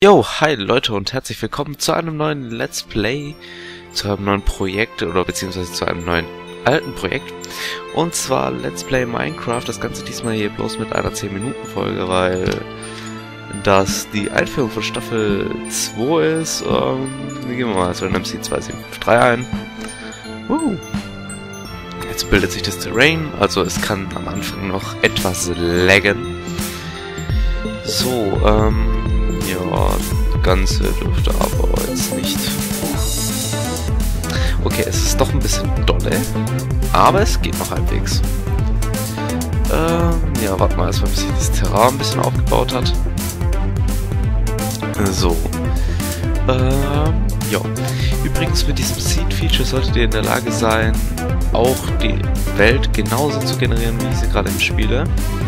Yo, hi Leute und herzlich willkommen zu einem neuen Let's Play, zu einem neuen Projekt oder beziehungsweise zu einem neuen alten Projekt. Und zwar Let's Play Minecraft, das Ganze diesmal hier bloß mit einer 10-Minuten-Folge, weil das die Einführung von Staffel 2 ist. Gehen wir mal als MC 2753 ein. Jetzt bildet sich das Terrain, also es kann am Anfang noch etwas laggen. So, ja, das Ganze dürfte aber jetzt nicht... Okay, es ist doch ein bisschen dolle, aber es geht noch halbwegs. Ja, warten wir erstmal, bis sich das Terrain ein bisschen aufgebaut hat. So. Ja. Übrigens, mit diesem Seed-Feature solltet ihr in der Lage sein, auch die Welt genauso zu generieren, wie ich sie gerade spiele.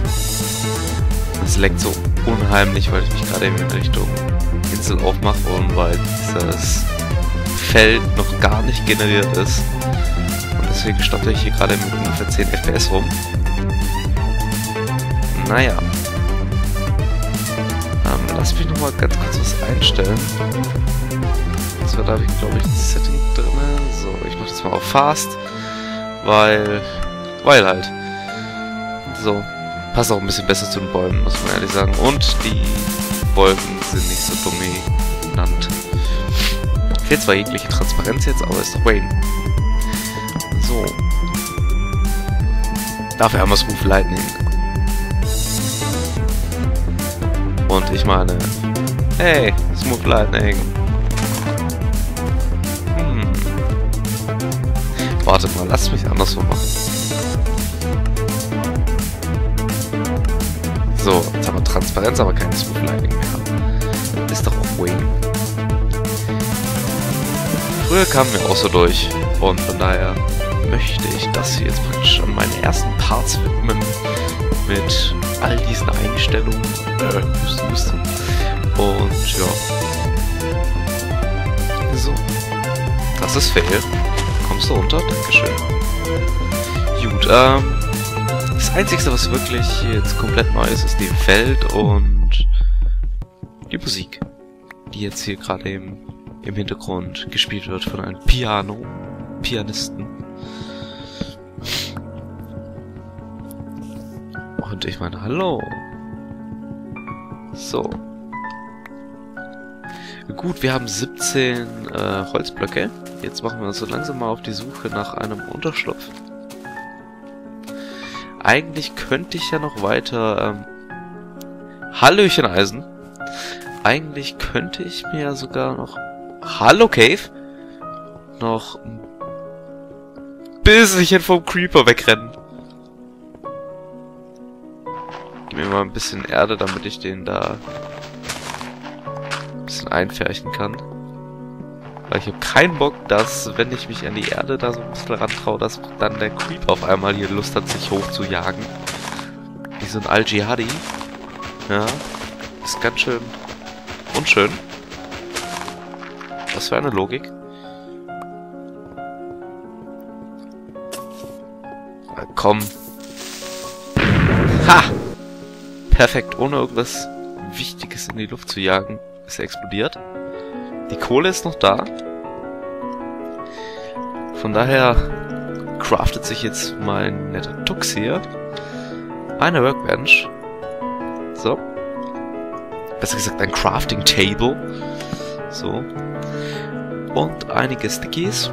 Es leckt so unheimlich, weil ich mich gerade in Richtung Insel aufmache und weil dieses Feld noch gar nicht generiert ist. Und deswegen stotter ich hier gerade mit ungefähr 10 FPS rum. Naja. Lass mich nochmal ganz kurz was einstellen. Und zwar da habe ich, glaube ich, das Setting drin. So, ich mache das mal auf Fast. Weil halt. So. Passt auch ein bisschen besser zu den Bäumen, muss man ehrlich sagen. Und die Wolken sind nicht so dominant. Fehlt zwar jegliche Transparenz jetzt, aber ist doch Wayne. So. Dafür haben wir Smooth Lightning. Und ich meine... Hey, Smooth Lightning. Wartet mal, lasst mich andersrum machen. So, jetzt haben wir Transparenz, aber keine Smooth Lightning mehr. Das ist doch auch Wayne. Früher kamen wir auch so durch. Und von daher möchte ich das hier jetzt praktisch an meine ersten Parts widmen. Mit all diesen Einstellungen. Und ja. So. Das ist fail. Kommst du runter? Dankeschön. Gut, das Einzige, was wirklich jetzt komplett neu ist, ist die Welt und die Musik, die jetzt hier gerade im Hintergrund gespielt wird von einem Pianisten. Und ich meine, hallo. So. Gut, wir haben 17 Holzblöcke. Jetzt machen wir uns so langsam mal auf die Suche nach einem Unterschlupf. Eigentlich könnte ich ja noch weiter... Hallöchen Eisen. Eigentlich könnte ich mir ja sogar noch... Hallo Cave. Noch ein bisschen vom Creeper wegrennen. Gib mir mal ein bisschen Erde, damit ich den da ein bisschen einfärchen kann. Weil ich habe keinen Bock, dass, wenn ich mich an die Erde da so ein bisschen rantraue, dass dann der Creep auf einmal hier Lust hat, sich hoch zu jagen. Wie so ein Al-Jihadi. Ja. Ist ganz schön unschön. Was für eine Logik. Na, komm. Ha! Perfekt. Ohne irgendwas Wichtiges in die Luft zu jagen, ist er explodiert. Die Kohle ist noch da. Von daher craftet sich jetzt mein netter Tux hier eine Workbench. So. Besser gesagt ein Crafting Table. So. Und einige Stickies.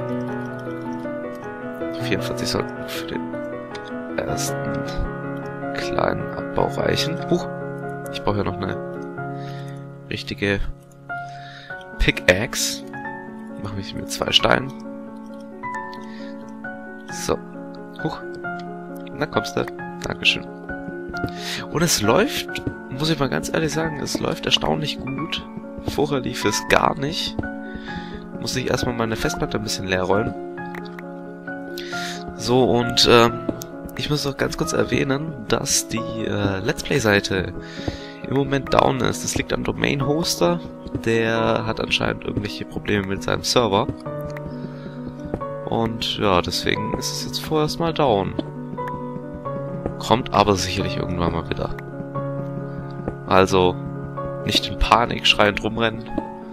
44 sollten für den ersten kleinen Abbau reichen. Ich brauche ja noch eine richtige Pickaxe. Mache ich mit 2 Steinen. So. Na kommst du. Dankeschön. Und es läuft, muss ich mal ganz ehrlich sagen, es läuft erstaunlich gut. Vorher lief es gar nicht. Muss ich erstmal meine Festplatte ein bisschen leer räumen. So, und ich muss auch ganz kurz erwähnen, dass die Let's Play-Seite im Moment down ist. Das liegt am Domain-Hoster. Der hat anscheinend irgendwelche Probleme mit seinem Server. Und ja, deswegen ist es jetzt vorerst mal down. Kommt aber sicherlich irgendwann mal wieder. Also, Nicht in Panik schreiend rumrennen.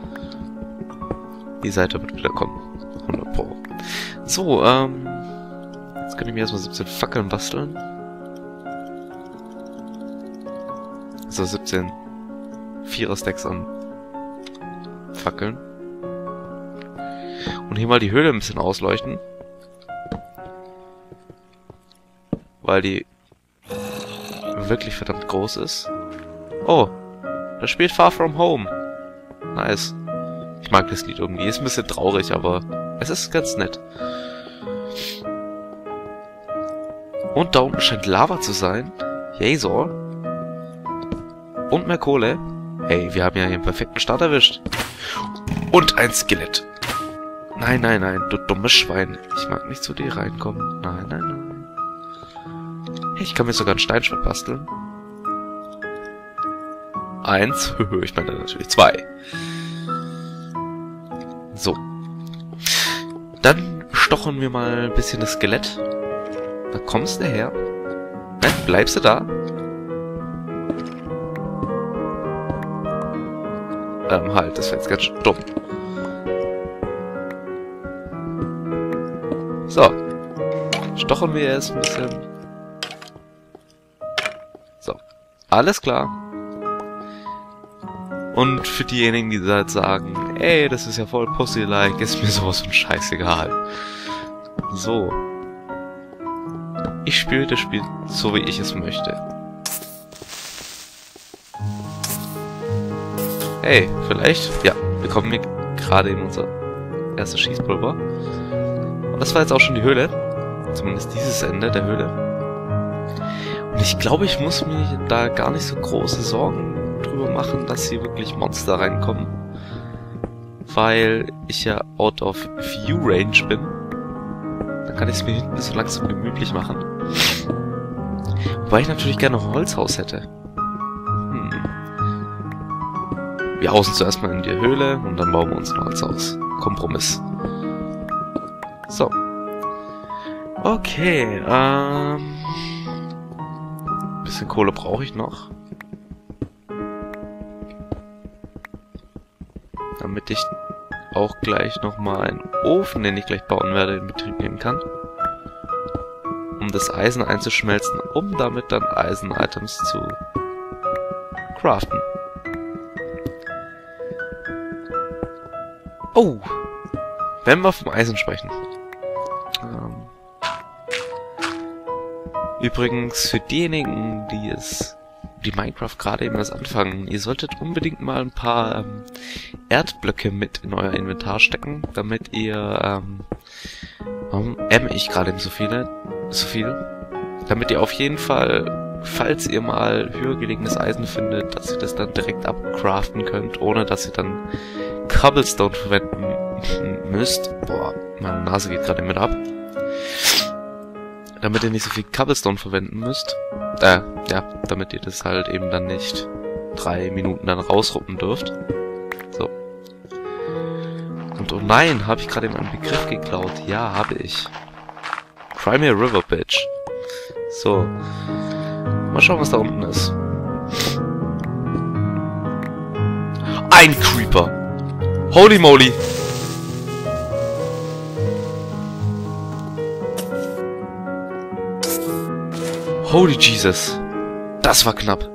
Die Seite wird wieder kommen. 100 Pro. So, jetzt kann ich mir erstmal 17 Fackeln basteln. So, 17 Vierer-Stacks an Fackeln. Und hier mal die Höhle ein bisschen ausleuchten. Weil die wirklich verdammt groß ist. Oh, da spielt Far From Home. Nice. Ich mag das Lied irgendwie. Ist ein bisschen traurig, aber es ist ganz nett. Und da unten scheint Lava zu sein. Jazor. Und mehr Kohle. Hey, wir haben ja hier einen perfekten Start erwischt. Und ein Skelett. Nein, nein, nein, du dummes Schwein. Ich mag nicht zu dir reinkommen. Nein, nein, nein. Hey, ich kann mir sogar ein Steinschwert basteln. 1. Ich meine natürlich 2. So. Dann stochen wir mal ein bisschen das Skelett. Da kommst du her. Nein, bleibst du da? Halt, das wäre jetzt ganz schön dumm. So. Stochen wir jetzt ein bisschen. So. Alles klar. Und für diejenigen, die halt sagen, ey, das ist ja voll Pussy-like, ist mir sowas von scheißegal. So. Ich spiele das Spiel so, wie ich es möchte. Hey, vielleicht, ja, bekommen wir gerade eben unser erstes Schießpulver. Und das war jetzt auch schon die Höhle. Zumindest dieses Ende der Höhle. Und ich glaube, ich muss mir da gar nicht so große Sorgen drüber machen, dass hier wirklich Monster reinkommen. Weil ich ja out of view range bin. Dann kann ich es mir hinten so langsam gemütlich machen. Wobei ich natürlich gerne ein Holzhaus hätte. Wir hausen zuerst mal in die Höhle und dann bauen wir uns ein Holzhaus. Kompromiss. So. Okay, bisschen Kohle brauche ich noch. Damit ich auch gleich nochmal einen Ofen, den ich gleich bauen werde, in Betrieb nehmen kann. Um das Eisen einzuschmelzen, um damit dann Eisen-Items zu craften. Oh! Wenn wir vom Eisen sprechen. Übrigens, für diejenigen, die Minecraft gerade eben erst anfangen, ihr solltet unbedingt mal ein paar Erdblöcke mit in euer Inventar stecken, damit ihr, warum ich gerade eben so viel? Damit ihr auf jeden Fall, falls ihr mal höher gelegenes Eisen findet, dass ihr das dann direkt abcraften könnt, ohne dass ihr dann Cobblestone verwenden müsst. Boah, meine Nase geht gerade mit ab. Damit ihr nicht so viel Cobblestone verwenden müsst. Ja, damit ihr das halt eben dann nicht 3 Minuten dann rausruppen dürft. So. Und oh nein, habe ich gerade eben einen Begriff geklaut? Ja, habe ich. Crimea River, Bitch. So. Mal schauen, was da unten ist. Ein Creeper! Holy moly! Holy Jesus! Das war knapp.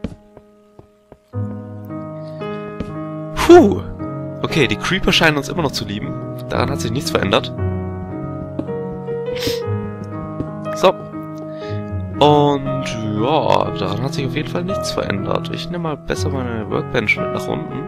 Puh! Okay, die Creeper scheinen uns immer noch zu lieben. Daran hat sich nichts verändert. So. Und ja, daran hat sich auf jeden Fall nichts verändert. Ich nehme mal besser meine Workbench mit nach unten.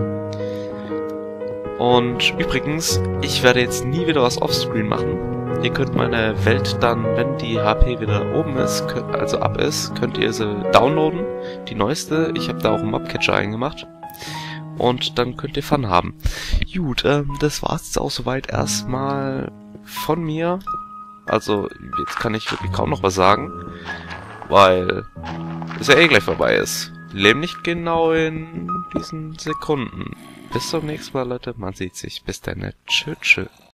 Und übrigens, ich werde jetzt nie wieder was offscreen machen. Ihr könnt meine Welt dann, wenn die HP wieder oben ist, also ab ist, könnt ihr sie downloaden. Die neueste. Ich habe da auch einen Mobcatcher eingemacht. Und dann könnt ihr Fun haben. Gut, das war's jetzt auch soweit erstmal von mir. Also, jetzt kann ich wirklich kaum noch was sagen. Weil es ja eh gleich vorbei ist. Leben nicht genau in diesen Sekunden. Bis zum nächsten Mal, Leute. Man sieht sich. Bis dann. Tschüss.